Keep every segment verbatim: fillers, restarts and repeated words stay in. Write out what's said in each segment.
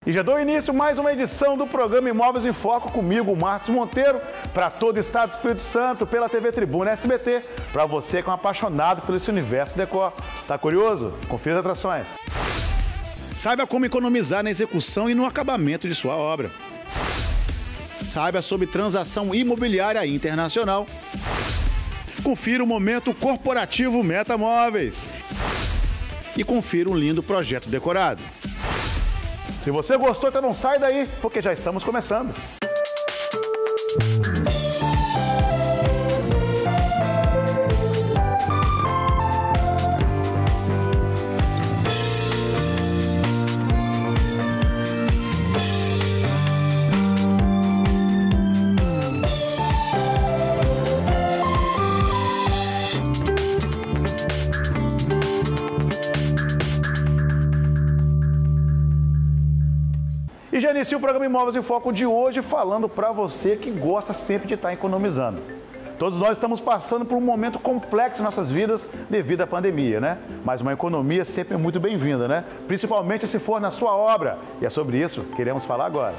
E já dou início a mais uma edição do programa Imóveis em Foco comigo, Márcio Monteiro, para todo o estado do Espírito Santo, pela T V Tribuna S B T, para você que é um apaixonado por esse universo decor. Tá curioso? Confira as atrações. Saiba como economizar na execução e no acabamento de sua obra. Saiba sobre transação imobiliária internacional. Confira o momento corporativo Metamóveis. E confira um lindo projeto decorado. Se você gostou, então não sai daí, porque já estamos começando. E já inicia o programa Imóveis em Foco de hoje falando para você que gosta sempre de estar economizando. Todos nós estamos passando por um momento complexo em nossas vidas devido à pandemia, né? Mas uma economia sempre é muito bem-vinda, né? Principalmente se for na sua obra. E é sobre isso que queremos falar agora.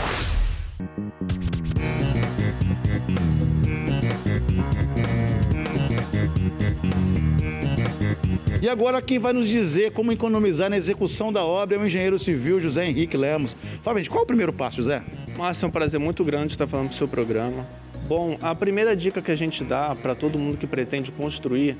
E agora quem vai nos dizer como economizar na execução da obra é o engenheiro civil José Henrique Lemos. Fala, gente, qual é o primeiro passo, José? Márcio, é um prazer muito grande estar falando do seu programa. Bom, a primeira dica que a gente dá para todo mundo que pretende construir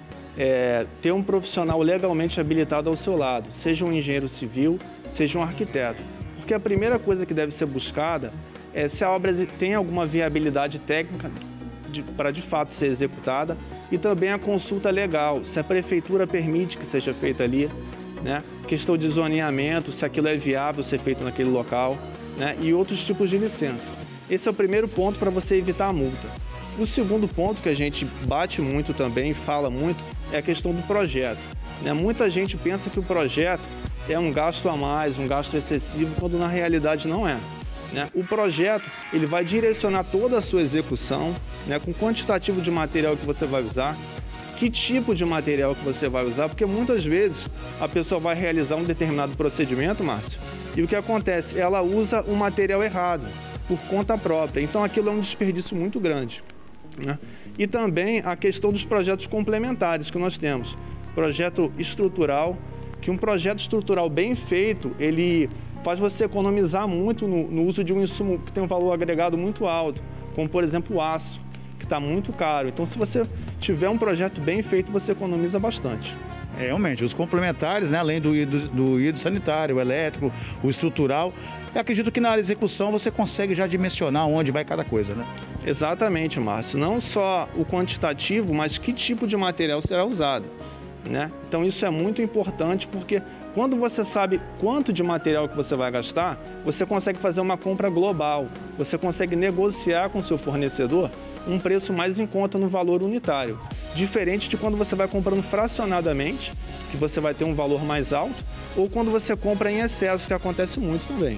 é ter um profissional legalmente habilitado ao seu lado, seja um engenheiro civil, seja um arquiteto. Porque a primeira coisa que deve ser buscada é se a obra tem alguma viabilidade técnica para de fato ser executada, e também a consulta legal, se a prefeitura permite que seja feita ali, né? Questão de zoneamento, se aquilo é viável ser feito naquele local, né? E outros tipos de licença. Esse é o primeiro ponto para você evitar a multa. O segundo ponto que a gente bate muito também, fala muito, é a questão do projeto, né? Muita gente pensa que o projeto é um gasto a mais, um gasto excessivo, quando na realidade não é. Né? O projeto ele vai direcionar toda a sua execução, né, com quantitativo de material que você vai usar, que tipo de material que você vai usar, porque muitas vezes a pessoa vai realizar um determinado procedimento, Márcio, e o que acontece? Ela usa o material errado, por conta própria, então aquilo é um desperdício muito grande. Né? E também a questão dos projetos complementares que nós temos. Projeto estrutural, que um projeto estrutural bem feito, ele faz você economizar muito no, no uso de um insumo que tem um valor agregado muito alto, como, por exemplo, o aço, que está muito caro. Então, se você tiver um projeto bem feito, você economiza bastante. É, realmente, os complementares, né, além do hidro, do hidro sanitário, o elétrico, o estrutural, eu acredito que na área de execução você consegue já dimensionar onde vai cada coisa, né? Exatamente, Márcio. Não só o quantitativo, mas que tipo de material será usado. Né? Então isso é muito importante porque quando você sabe quanto de material que você vai gastar, você consegue fazer uma compra global, você consegue negociar com seu fornecedor um preço mais em conta no valor unitário, diferente de quando você vai comprando fracionadamente, que você vai ter um valor mais alto, ou quando você compra em excesso, que acontece muito também.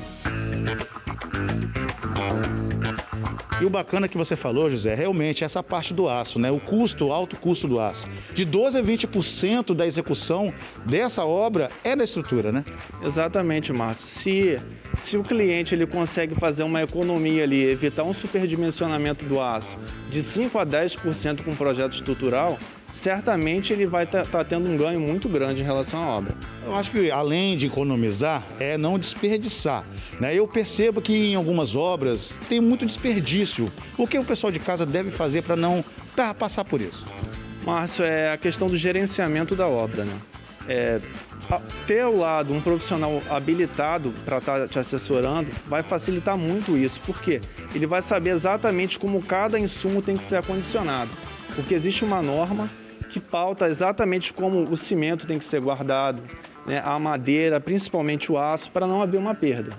E o bacana que você falou, José, realmente essa parte do aço, né? O custo, o alto custo do aço. De doze a vinte por cento da execução dessa obra é da estrutura, né? Exatamente, Márcio. Se, se o cliente ele consegue fazer uma economia ali, evitar um superdimensionamento do aço de cinco a dez por cento com o projeto estrutural, certamente ele vai estar tá, tá tendo um ganho muito grande em relação à obra. Eu acho que além de economizar, é não desperdiçar. Né? Eu percebo que em algumas obras tem muito desperdício. O que o pessoal de casa deve fazer para não tá, passar por isso? Márcio, é a questão do gerenciamento da obra. Né? É, ter ao lado um profissional habilitado para estar tá te assessorando vai facilitar muito isso. Por quê? Ele vai saber exatamente como cada insumo tem que ser acondicionado. Porque existe uma norma que pauta exatamente como o cimento tem que ser guardado, né, a madeira, principalmente o aço, para não haver uma perda.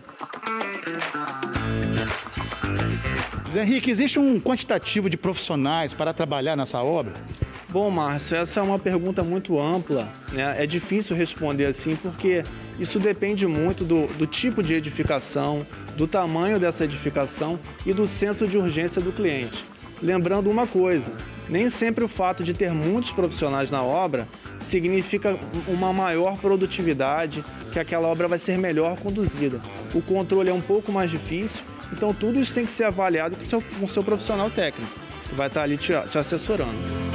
Henrique, existe um quantitativo de profissionais para trabalhar nessa obra? Bom, Márcio, essa é uma pergunta muito ampla, né? É difícil responder assim porque isso depende muito do, do tipo de edificação, do tamanho dessa edificação e do senso de urgência do cliente. Lembrando uma coisa, Nem sempre o fato de ter muitos profissionais na obra significa uma maior produtividade, que aquela obra vai ser melhor conduzida. O controle é um pouco mais difícil, então tudo isso tem que ser avaliado com o seu, com o seu profissional técnico, que vai estar ali te, te assessorando.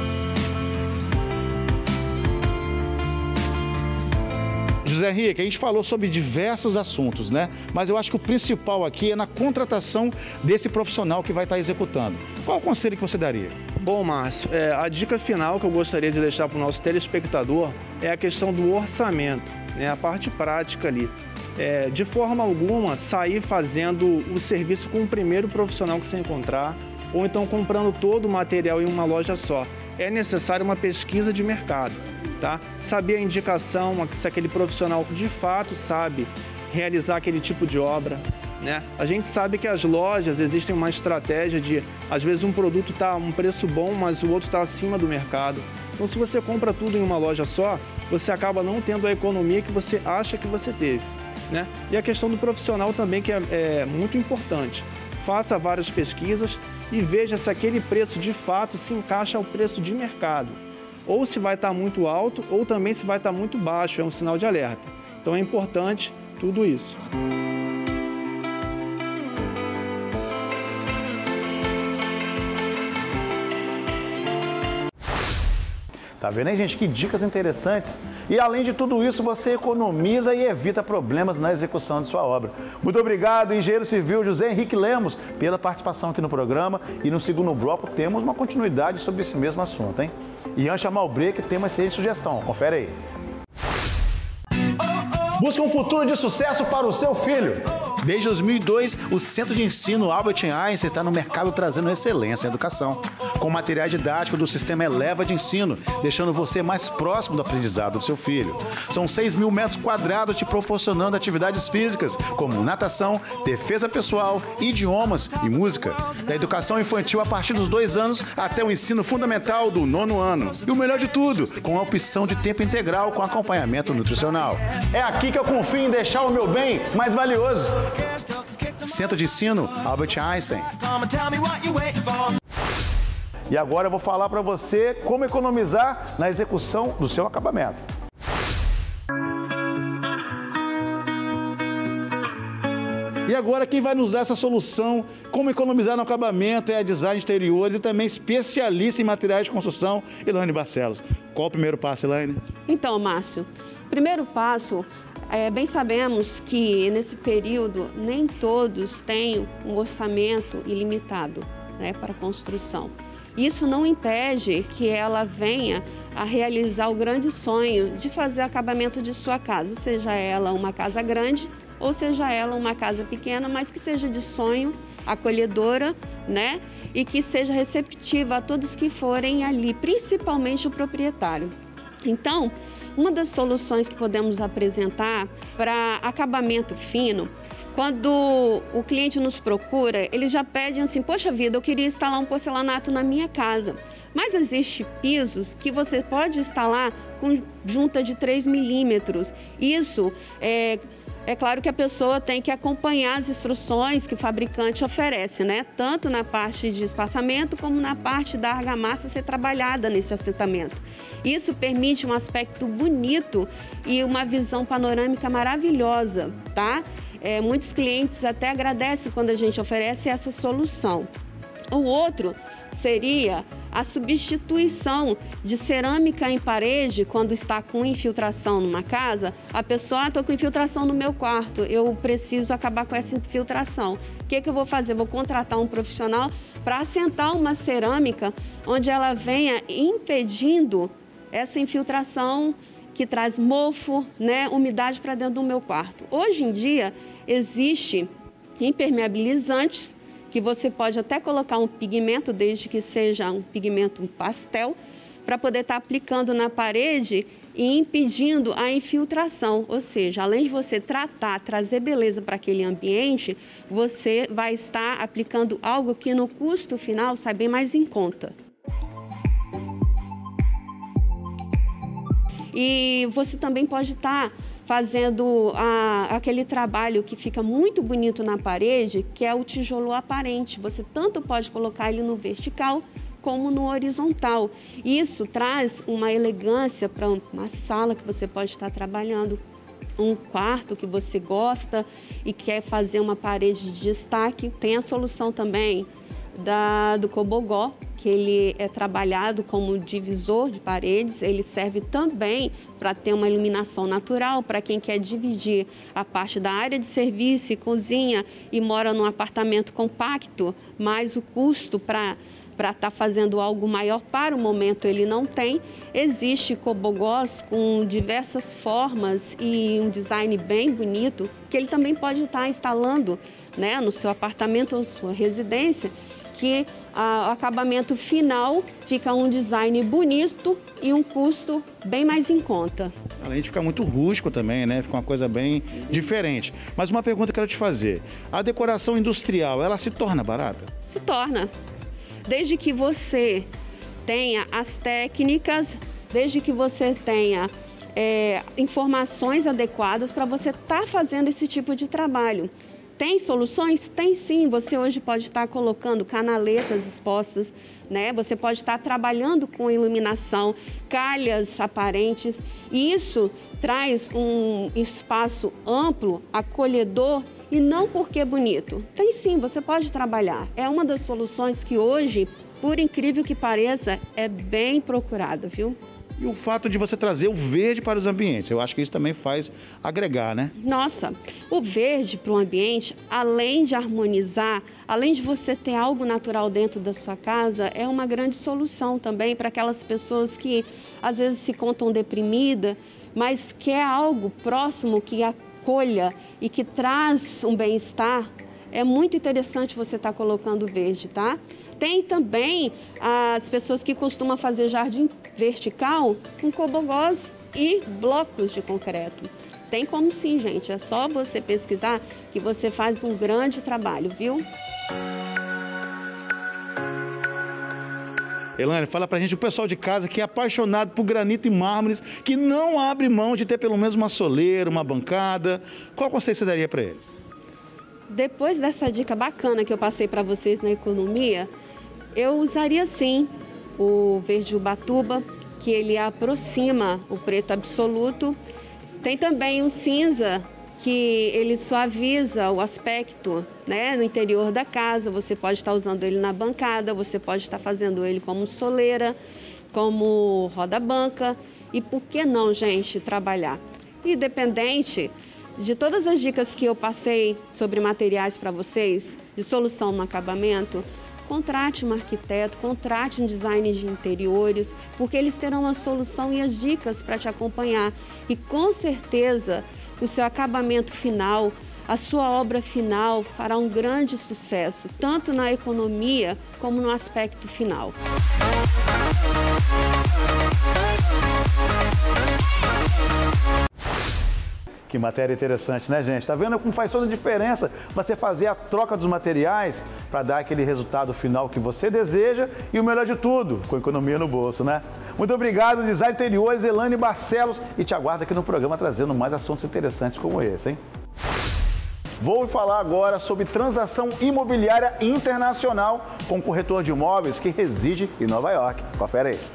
José Henrique, a gente falou sobre diversos assuntos, né? Mas eu acho que o principal aqui é na contratação desse profissional que vai estar executando. Qual o conselho que você daria? Bom, Márcio, é, a dica final que eu gostaria de deixar para o nosso telespectador é a questão do orçamento, né? A parte prática ali. É, de forma alguma, sair fazendo o serviço com o primeiro profissional que você encontrar, ou então comprando todo o material em uma loja só. É necessário uma pesquisa de mercado. Tá? Saber a indicação, se aquele profissional de fato sabe realizar aquele tipo de obra, né? A gente sabe que as lojas existem uma estratégia de, às vezes um produto está um preço bom, mas o outro está acima do mercado. Então, se você compra tudo em uma loja só, você acaba não tendo a economia que você acha que você teve, né? E a questão do profissional também, que é, é muito importante. Faça várias pesquisas e veja se aquele preço de fato se encaixa ao preço de mercado. Ou se vai estar muito alto, ou também se vai estar muito baixo, é um sinal de alerta. Então é importante tudo isso. Tá vendo aí, gente? Que dicas interessantes. E além de tudo isso, você economiza e evita problemas na execução de sua obra. Muito obrigado, engenheiro civil José Henrique Lemos, pela participação aqui no programa. E no segundo bloco temos uma continuidade sobre esse mesmo assunto, hein? Ian Chamalbre, que tem uma excelente sugestão. Confere aí. Busca um futuro de sucesso para o seu filho. Desde dois mil e dois, o Centro de Ensino Albert Einstein está no mercado trazendo excelência em educação, com material didático do sistema Eleva de Ensino, deixando você mais próximo do aprendizado do seu filho. São seis mil metros quadrados te proporcionando atividades físicas, como natação, defesa pessoal, idiomas e música. Da educação infantil a partir dos dois anos até o ensino fundamental do nono ano. E o melhor de tudo, com a opção de tempo integral com acompanhamento nutricional. É aqui que eu confio em deixar o meu bem mais valioso. Centro de Ensino Albert Einstein. E agora eu vou falar para você como economizar na execução do seu acabamento. E agora quem vai nos dar essa solução, como economizar no acabamento, é a Design Exteriores e também especialista em materiais de construção, Elaine Barcelos. Qual o primeiro passo, Elaine? Então, Márcio, primeiro passo, é, bem sabemos que nesse período nem todos têm um orçamento ilimitado, né, para construção. Isso não impede que ela venha a realizar o grande sonho de fazer acabamento de sua casa, seja ela uma casa grande ou seja ela uma casa pequena, mas que seja de sonho, acolhedora, né? E que seja receptiva a todos que forem ali, principalmente o proprietário. Então, uma das soluções que podemos apresentar para acabamento fino, quando o cliente nos procura, ele já pede assim, poxa vida, eu queria instalar um porcelanato na minha casa. Mas existem pisos que você pode instalar com junta de três milímetros. Isso é... É claro que a pessoa tem que acompanhar as instruções que o fabricante oferece, né? Tanto na parte de espaçamento como na parte da argamassa ser trabalhada nesse assentamento. Isso permite um aspecto bonito e uma visão panorâmica maravilhosa, tá? É, muitos clientes até agradecem quando a gente oferece essa solução. O outro seria a substituição de cerâmica em parede quando está com infiltração numa casa. A pessoa, ah, estou com infiltração no meu quarto, eu preciso acabar com essa infiltração. O que, que eu vou fazer? Vou contratar um profissional para assentar uma cerâmica onde ela venha impedindo essa infiltração que traz mofo, né, umidade para dentro do meu quarto. Hoje em dia, existe impermeabilizantes que você pode até colocar um pigmento, desde que seja um pigmento pastel, para poder estar aplicando na parede e impedindo a infiltração. Ou seja, além de você tratar, trazer beleza para aquele ambiente, você vai estar aplicando algo que no custo final sai bem mais em conta. E você também pode estar fazendo a, aquele trabalho que fica muito bonito na parede, que é o tijolo aparente. Você tanto pode colocar ele no vertical, como no horizontal. Isso traz uma elegância para uma sala que você pode estar trabalhando, um quarto que você gosta e quer fazer uma parede de destaque. Tem a solução também da, do Cobogó, que ele é trabalhado como divisor de paredes. Ele serve também para ter uma iluminação natural, para quem quer dividir a parte da área de serviço e cozinha e mora num apartamento compacto, mas o custo para para estar fazendo algo maior para o momento ele não tem. Existe cobogós com diversas formas e um design bem bonito, que ele também pode estar instalando, né, no seu apartamento ou sua residência, que ah, o acabamento final fica um design bonito e um custo bem mais em conta. Além de ficar muito rústico também, né? Fica uma coisa bem diferente. Mas uma pergunta que eu quero te fazer. A decoração industrial, ela se torna barata? Se torna. Desde que você tenha as técnicas, desde que você tenha é, informações adequadas para você estar fazendo esse tipo de trabalho. Tem soluções? Tem sim. Você hoje pode estar colocando canaletas expostas, né? Você pode estar trabalhando com iluminação, calhas aparentes. E isso traz um espaço amplo, acolhedor, e não porque é bonito. Tem sim, você pode trabalhar. É uma das soluções que hoje, por incrível que pareça, é bem procurada, viu? E o fato de você trazer o verde para os ambientes, eu acho que isso também faz agregar, né? Nossa, o verde para o ambiente, além de harmonizar, além de você ter algo natural dentro da sua casa, é uma grande solução também para aquelas pessoas que às vezes se contam deprimidas, mas quer algo próximo que acolha e que traz um bem-estar. É muito interessante você estar colocando verde, tá? Tem também as pessoas que costumam fazer jardim vertical com cobogós e blocos de concreto. Tem como sim, gente. É só você pesquisar que você faz um grande trabalho, viu? Elaine, fala pra gente, o pessoal de casa que é apaixonado por granito e mármores, que não abre mão de ter pelo menos uma soleira, uma bancada. Qual conselho você daria para eles? Depois dessa dica bacana que eu passei para vocês na economia, eu usaria sim o verde ubatuba, que ele aproxima o preto absoluto. Tem também o cinza, que ele suaviza o aspecto, né, no interior da casa. Você pode estar usando ele na bancada, você pode estar fazendo ele como soleira, como roda-banca. E por que não, gente, trabalhar? Independente de todas as dicas que eu passei sobre materiais para vocês, de solução no acabamento, contrate um arquiteto, contrate um designer de interiores, porque eles terão a solução e as dicas para te acompanhar. E com certeza o seu acabamento final, a sua obra final fará um grande sucesso, tanto na economia como no aspecto final. Que matéria interessante, né, gente? Tá vendo como faz toda a diferença você fazer a troca dos materiais para dar aquele resultado final que você deseja e o melhor de tudo, com economia no bolso, né? Muito obrigado, Design Interiores, Elaine Barcelos, e te aguardo aqui no programa trazendo mais assuntos interessantes como esse, hein? Vou falar agora sobre transação imobiliária internacional com um corretor de imóveis que reside em Nova York. Confere aí.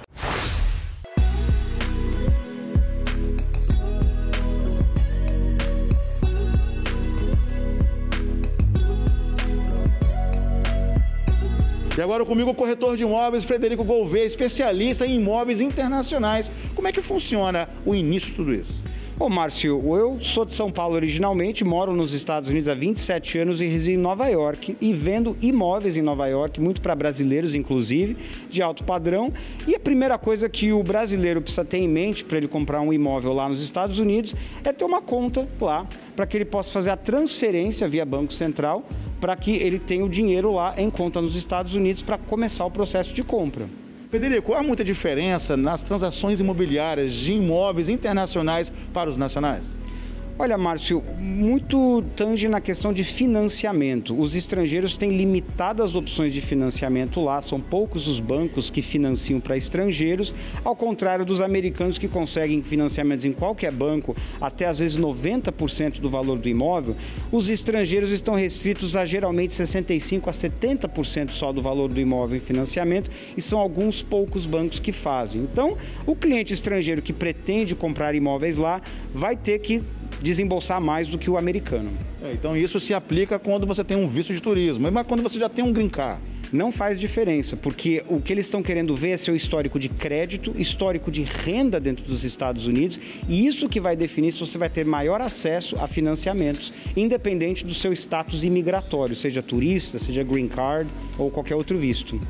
E agora comigo o corretor de imóveis, Frederico Gouveia, especialista em imóveis internacionais. Como é que funciona o início de tudo isso? Ô, Márcio, eu sou de São Paulo originalmente, moro nos Estados Unidos há vinte e sete anos e resido em Nova York e vendo imóveis em Nova York, muito para brasileiros, inclusive, de alto padrão. E a primeira coisa que o brasileiro precisa ter em mente para ele comprar um imóvel lá nos Estados Unidos é ter uma conta lá, para que ele possa fazer a transferência via Banco Central, para que ele tenha o dinheiro lá em conta nos Estados Unidos para começar o processo de compra. Frederico, há muita diferença nas transações imobiliárias de imóveis internacionais para os nacionais? Olha, Márcio, muito tange na questão de financiamento. Os estrangeiros têm limitadas opções de financiamento lá, são poucos os bancos que financiam para estrangeiros, ao contrário dos americanos que conseguem financiamentos em qualquer banco, até às vezes noventa por cento do valor do imóvel. Os estrangeiros estão restritos a geralmente sessenta e cinco por cento a setenta por cento só do valor do imóvel em financiamento, e são alguns poucos bancos que fazem. Então, o cliente estrangeiro que pretende comprar imóveis lá vai ter que desembolsar mais do que o americano. É, então isso se aplica quando você tem um visto de turismo, mas quando você já tem um green card? Não faz diferença, porque o que eles estão querendo ver é seu histórico de crédito, histórico de renda dentro dos Estados Unidos, e isso que vai definir se você vai ter maior acesso a financiamentos, independente do seu status imigratório, seja turista, seja green card ou qualquer outro visto.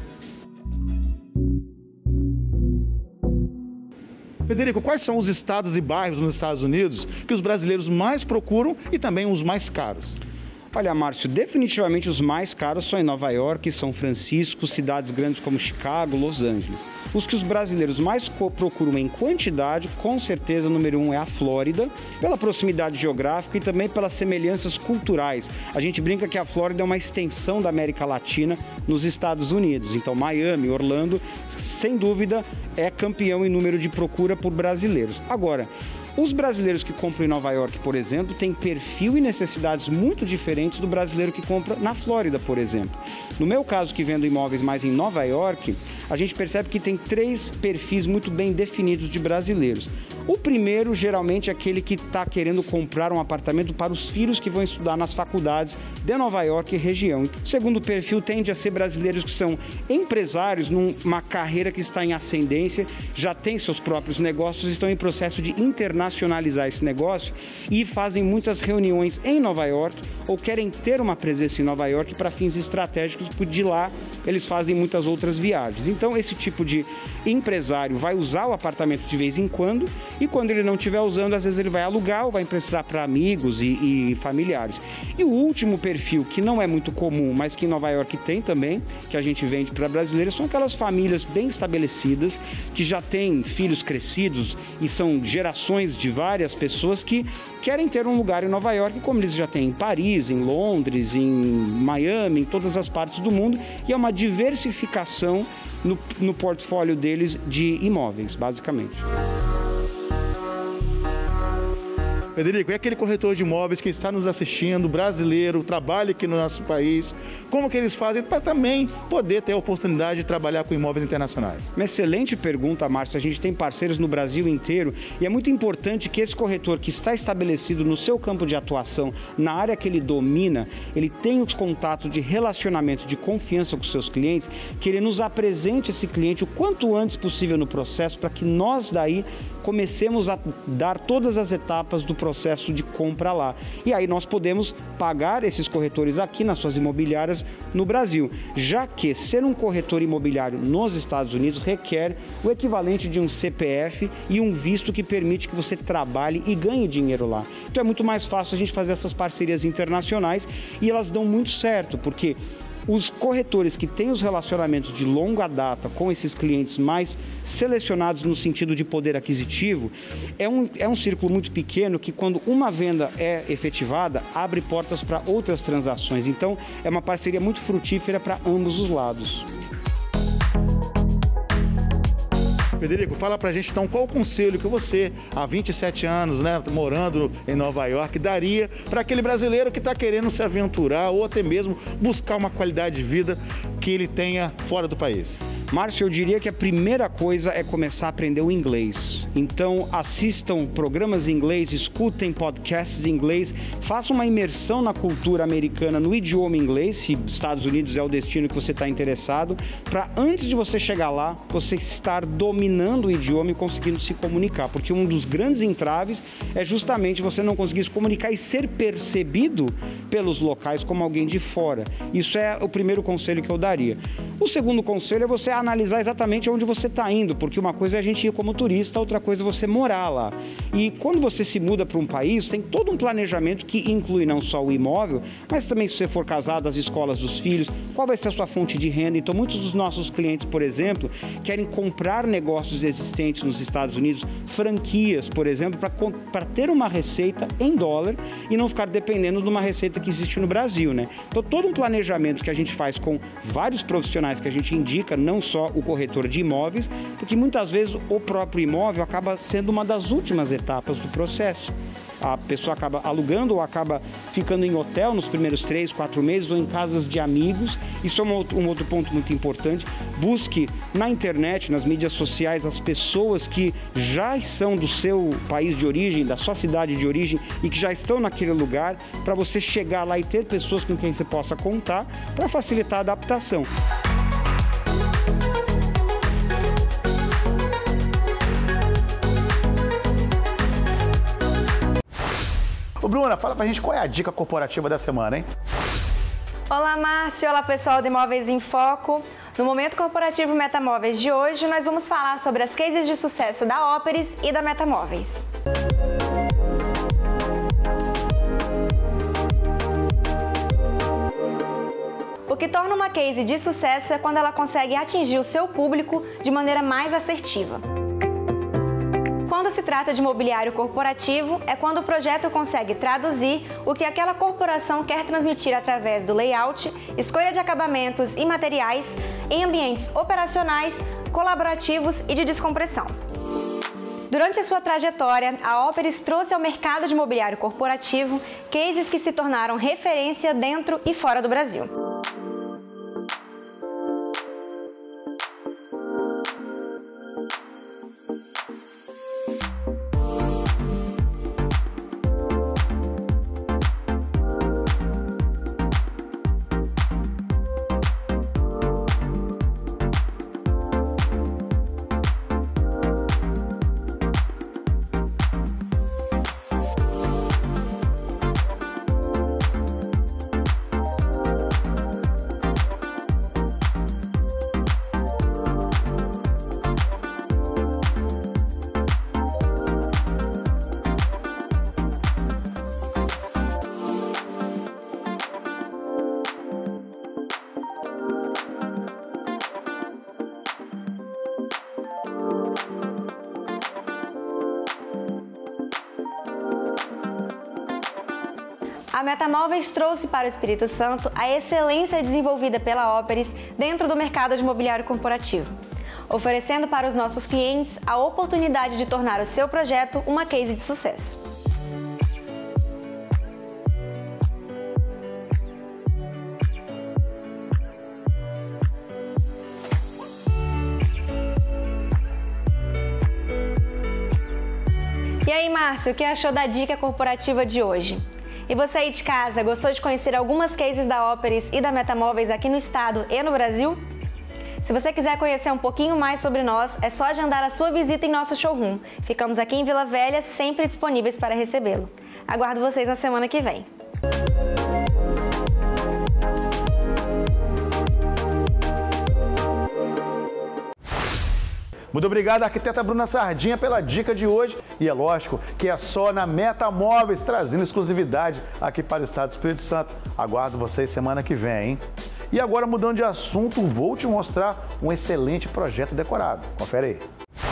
Federico, quais são os estados e bairros nos Estados Unidos que os brasileiros mais procuram e também os mais caros? Olha, Márcio, definitivamente os mais caros são em Nova York, São Francisco, cidades grandes como Chicago, Los Angeles. Os que os brasileiros mais procuram em quantidade, com certeza, o número um é a Flórida, pela proximidade geográfica e também pelas semelhanças culturais. A gente brinca que a Flórida é uma extensão da América Latina nos Estados Unidos. Então, Miami, Orlando, sem dúvida, é campeão em número de procura por brasileiros. Agora, os brasileiros que compram em Nova York, por exemplo, têm perfil e necessidades muito diferentes do brasileiro que compra na Flórida, por exemplo. No meu caso, que vendo imóveis mais em Nova York, a gente percebe que tem três perfis muito bem definidos de brasileiros. O primeiro, geralmente, é aquele que está querendo comprar um apartamento para os filhos que vão estudar nas faculdades de Nova York e região. O segundo perfil tende a ser brasileiros que são empresários numa carreira que está em ascendência, já têm seus próprios negócios, estão em processo de internacionalizar esse negócio e fazem muitas reuniões em Nova York ou querem ter uma presença em Nova York para fins estratégicos, porque de lá eles fazem muitas outras viagens. Então, esse tipo de empresário vai usar o apartamento de vez em quando, e quando ele não estiver usando, às vezes ele vai alugar ou vai emprestar para amigos e, e familiares. E o último perfil, que não é muito comum, mas que em Nova York tem também, que a gente vende para brasileiros, são aquelas famílias bem estabelecidas, que já têm filhos crescidos e são gerações de várias pessoas que querem ter um lugar em Nova York, como eles já têm em Paris, em Londres, em Miami, em todas as partes do mundo, e é uma diversificação no, no portfólio deles de imóveis, basicamente. Federico, e aquele corretor de imóveis que está nos assistindo, brasileiro, trabalha aqui no nosso país, como que eles fazem para também poder ter a oportunidade de trabalhar com imóveis internacionais? Uma excelente pergunta, Márcio. A gente tem parceiros no Brasil inteiro e é muito importante que esse corretor que está estabelecido no seu campo de atuação, na área que ele domina, ele tenha os contatos de relacionamento, de confiança com seus clientes, que ele nos apresente esse cliente o quanto antes possível no processo, para que nós daí comecemos a dar todas as etapas do processo de compra lá. E aí nós podemos pagar esses corretores aqui nas suas imobiliárias no Brasil, já que ser um corretor imobiliário nos Estados Unidos requer o equivalente de um C P F e um visto que permite que você trabalhe e ganhe dinheiro lá. Então é muito mais fácil a gente fazer essas parcerias internacionais e elas dão muito certo, porque os corretores que têm os relacionamentos de longa data com esses clientes mais selecionados no sentido de poder aquisitivo, é um, é um círculo muito pequeno que, quando uma venda é efetivada, abre portas para outras transações. Então, é uma parceria muito frutífera para ambos os lados. Federico, fala pra gente então qual o conselho que você, há vinte e sete anos, né, morando em Nova York, daria para aquele brasileiro que está querendo se aventurar ou até mesmo buscar uma qualidade de vida que ele tenha fora do país? Márcio, eu diria que a primeira coisa é começar a aprender o inglês. Então, assistam programas em inglês, escutem podcasts em inglês, façam uma imersão na cultura americana, no idioma inglês, se Estados Unidos é o destino que você está interessado, para antes de você chegar lá, você estar dominando o idioma e conseguindo se comunicar. Porque um dos grandes entraves é justamente você não conseguir se comunicar e ser percebido pelos locais como alguém de fora. Isso é o primeiro conselho que eu daria. O segundo conselho é você analisar exatamente onde você está indo, porque uma coisa é a gente ir como turista, outra coisa é você morar lá. E quando você se muda para um país, tem todo um planejamento que inclui não só o imóvel, mas também, se você for casado, as escolas dos filhos, qual vai ser a sua fonte de renda. Então, muitos dos nossos clientes, por exemplo, querem comprar negócios existentes nos Estados Unidos, franquias, por exemplo, para ter uma receita em dólar e não ficar dependendo de uma receita que existe no Brasil, né? Então, todo um planejamento que a gente faz com vários profissionais que a gente indica, não só o corretor de imóveis, porque muitas vezes o próprio imóvel acaba sendo uma das últimas etapas do processo. A pessoa acaba alugando ou acaba ficando em hotel nos primeiros três, quatro meses ou em casas de amigos. Isso é um outro, um outro ponto muito importante. Busque na internet, nas mídias sociais, as pessoas que já são do seu país de origem, da sua cidade de origem e que já estão naquele lugar, para você chegar lá e ter pessoas com quem você possa contar para facilitar a adaptação. Ô, Bruna, fala pra gente qual é a dica corporativa da semana, hein? Olá, Márcio. Olá, pessoal do Imóveis em Foco. No Momento Corporativo Metamóveis de hoje, nós vamos falar sobre as cases de sucesso da Óperis e da Metamóveis. O que torna uma case de sucesso é quando ela consegue atingir o seu público de maneira mais assertiva. Quando se trata de mobiliário corporativo, é quando o projeto consegue traduzir o que aquela corporação quer transmitir através do layout, escolha de acabamentos e materiais em ambientes operacionais, colaborativos e de descompressão. Durante a sua trajetória, a Óperis trouxe ao mercado de mobiliário corporativo cases que se tornaram referência dentro e fora do Brasil. A Metamóveis trouxe para o Espírito Santo a excelência desenvolvida pela Óperis dentro do mercado de mobiliário corporativo, oferecendo para os nossos clientes a oportunidade de tornar o seu projeto uma case de sucesso. E aí, Márcio, o que achou da dica corporativa de hoje? E você aí de casa, gostou de conhecer algumas cases da Óperis e da Metamóveis aqui no estado e no Brasil? Se você quiser conhecer um pouquinho mais sobre nós, é só agendar a sua visita em nosso showroom. Ficamos aqui em Vila Velha, sempre disponíveis para recebê-lo. Aguardo vocês na semana que vem. Muito obrigado, arquiteta Bruna Sardinha, pela dica de hoje. E é lógico que é só na Metamóveis, trazendo exclusividade aqui para o estado do Espírito Santo. Aguardo vocês semana que vem, hein? E agora, mudando de assunto, vou te mostrar um excelente projeto decorado. Confere aí.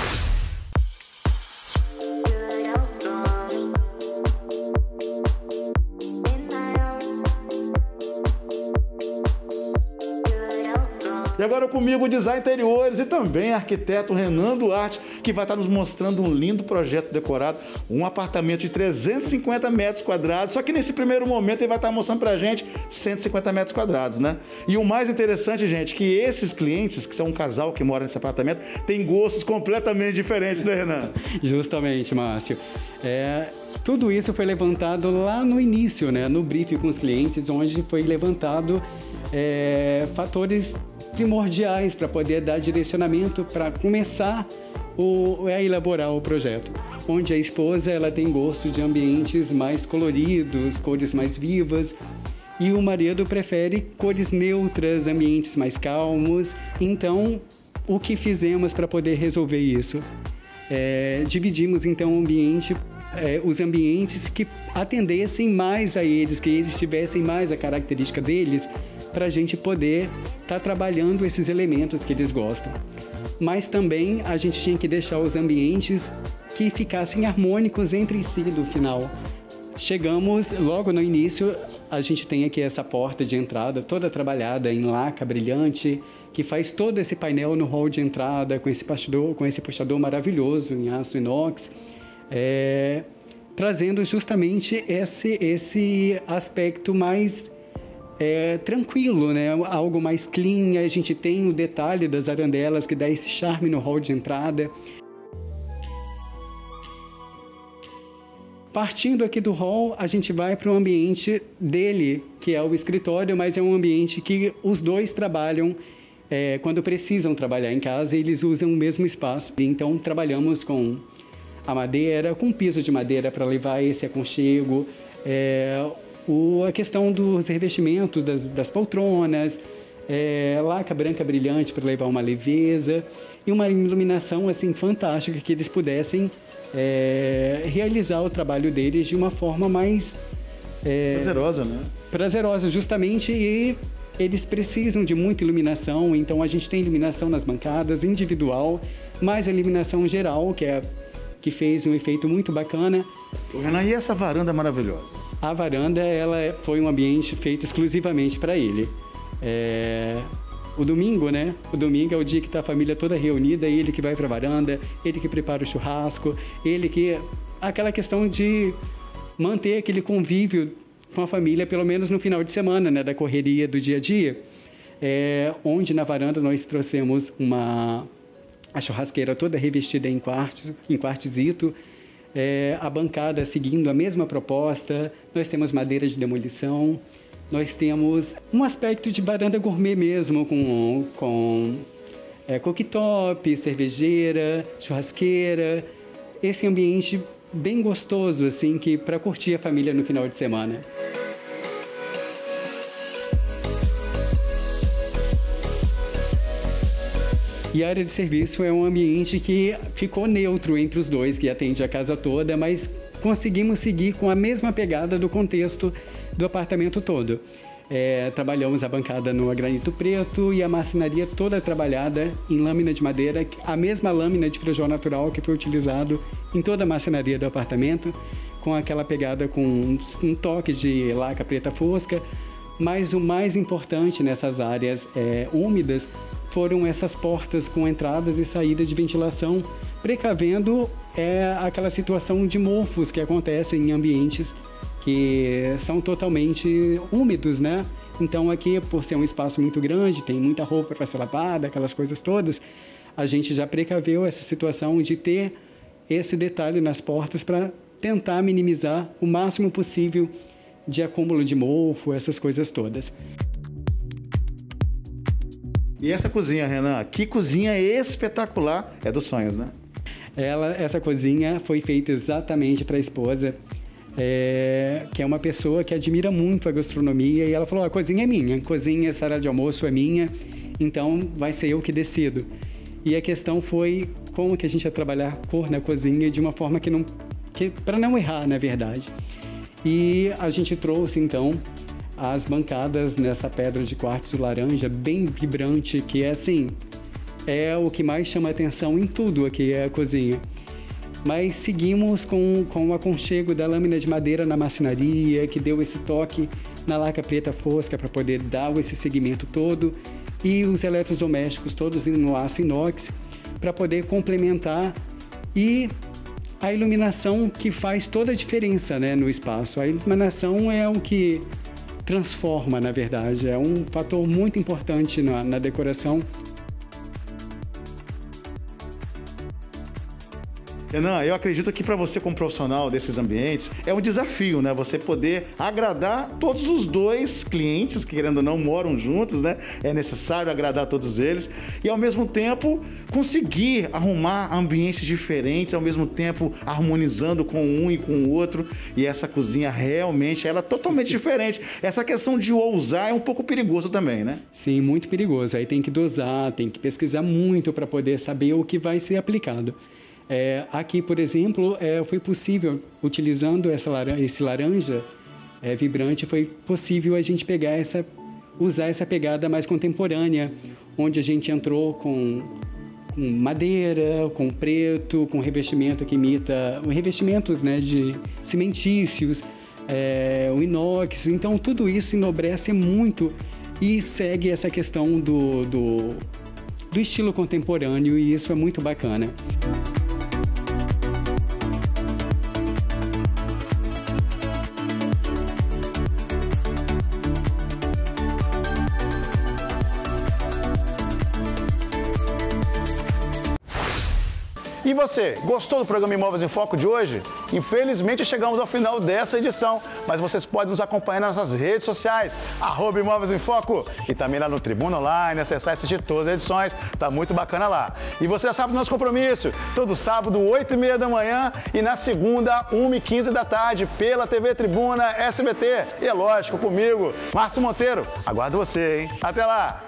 E agora comigo o Design Interiores e também arquiteto Renan Duarte, que vai estar nos mostrando um lindo projeto decorado, um apartamento de trezentos e cinquenta metros quadrados, só que nesse primeiro momento ele vai estar mostrando pra gente cento e cinquenta metros quadrados, né? E o mais interessante, gente, que esses clientes, que são um casal que mora nesse apartamento, têm gostos completamente diferentes, né, Renan? Justamente, Márcio. É, tudo isso foi levantado lá no início, né? No briefing com os clientes, onde foi levantado é, fatores primordiais para poder dar direcionamento para começar o, a elaborar o projeto. Onde a esposa ela tem gosto de ambientes mais coloridos, cores mais vivas, e o marido prefere cores neutras, ambientes mais calmos. Então, o que fizemos para poder resolver isso? É, dividimos então o ambiente, é, os ambientes que atendessem mais a eles, que eles tivessem mais a característica deles, para a gente poder estar tá trabalhando esses elementos que eles gostam. Mas também a gente tinha que deixar os ambientes que ficassem harmônicos entre si no final. Chegamos logo no início, a gente tem aqui essa porta de entrada toda trabalhada em laca brilhante, que faz todo esse painel no hall de entrada, com esse puxador, com esse puxador maravilhoso em aço inox, é, trazendo justamente esse, esse aspecto mais é, tranquilo, né? Algo mais clean. A gente tem o detalhe das arandelas que dá esse charme no hall de entrada. Partindo aqui do hall, a gente vai para o ambiente dele, que é o escritório, mas é um ambiente que os dois trabalham é, quando precisam trabalhar em casa, eles usam o mesmo espaço. Então, trabalhamos com a madeira, com piso de madeira para levar esse aconchego, é, o, a questão dos revestimentos das, das poltronas, é, laca branca brilhante para levar uma leveza e uma iluminação assim fantástica que eles pudessem É, realizar o trabalho deles de uma forma mais é, prazerosa, né? Prazerosa, justamente, e eles precisam de muita iluminação, então a gente tem iluminação nas bancadas, individual, mais a iluminação geral, que, é, que fez um efeito muito bacana. Renan, e essa varanda maravilhosa? A varanda, ela foi um ambiente feito exclusivamente para ele. É... O domingo, né? O domingo é o dia que está a família toda reunida, ele que vai para a varanda, ele que prepara o churrasco, ele que... Aquela questão de manter aquele convívio com a família, pelo menos no final de semana, né? Da correria do dia a dia. É, onde na varanda nós trouxemos uma... a churrasqueira toda revestida em quartzo, em quartzito, é, a bancada seguindo a mesma proposta, nós temos madeira de demolição. Nós temos um aspecto de varanda gourmet mesmo, com, com é, cooktop, cervejeira, churrasqueira. Esse ambiente bem gostoso, assim, que para curtir a família no final de semana. E a área de serviço é um ambiente que ficou neutro entre os dois, que atende a casa toda, mas conseguimos seguir com a mesma pegada do contexto do apartamento todo. É, trabalhamos a bancada no granito preto e a marcenaria toda trabalhada em lâmina de madeira, a mesma lâmina de feijão natural que foi utilizado em toda a marcenaria do apartamento, com aquela pegada com um, um toque de laca preta fosca. Mas o mais importante nessas áreas é, úmidas foram essas portas com entradas e saídas de ventilação, precavendo é, aquela situação de mofos que acontecem em ambientes que são totalmente úmidos, né? Então aqui, por ser um espaço muito grande, tem muita roupa para ser lavada, aquelas coisas todas, a gente já precaveu essa situação de ter esse detalhe nas portas para tentar minimizar o máximo possível de acúmulo de mofo, essas coisas todas. E essa cozinha, Renan? Que cozinha espetacular! É dos sonhos, né? Ela, essa cozinha foi feita exatamente para a esposa, é, que é uma pessoa que admira muito a gastronomia, e ela falou, a cozinha é minha, cozinha, sala de almoço é minha, então vai ser eu que decido. E a questão foi como que a gente ia trabalhar cor na cozinha de uma forma que não... que, para não errar, na verdade. E a gente trouxe, então, as bancadas nessa pedra de quartzo laranja, bem vibrante, que é assim, é o que mais chama atenção em tudo aqui, é a cozinha. Mas seguimos com, com o aconchego da lâmina de madeira na marcenaria, que deu esse toque na laca preta fosca para poder dar esse segmento todo, e os eletrodomésticos todos no aço inox para poder complementar, e a iluminação que faz toda a diferença, né, no espaço. A iluminação é o que transforma, na verdade, é um fator muito importante na, na decoração. Renan, eu acredito que para você como profissional desses ambientes é um desafio, né? Você poder agradar todos os dois clientes que, querendo ou não, moram juntos, né? É necessário agradar todos eles e, ao mesmo tempo, conseguir arrumar ambientes diferentes, ao mesmo tempo harmonizando com um e com o outro. E essa cozinha realmente, ela é totalmente diferente. Essa questão de ousar é um pouco perigoso também, né? Sim, muito perigoso. Aí tem que dosar, tem que pesquisar muito para poder saber o que vai ser aplicado. É, aqui, por exemplo, é, foi possível, utilizando essa laranja, esse laranja é, vibrante, foi possível a gente pegar essa, usar essa pegada mais contemporânea, onde a gente entrou com, com madeira, com preto, com revestimento que imita, revestimentos, né, de cimentícios, é, o inox. Então, tudo isso enobrece muito e segue essa questão do, do, do estilo contemporâneo, e isso é muito bacana. E você, gostou do programa Imóveis em Foco de hoje? Infelizmente chegamos ao final dessa edição, mas vocês podem nos acompanhar nas nossas redes sociais, arroba Imóveis em Foco, e também lá no Tribuna Online, acessar e assistir todas as edições, tá muito bacana lá. E você já sabe do nosso compromisso, todo sábado, oito e meia da manhã, e na segunda, uma e quinze da tarde, pela T V Tribuna S B T. E é lógico, comigo, Márcio Monteiro. Aguardo você, hein? Até lá!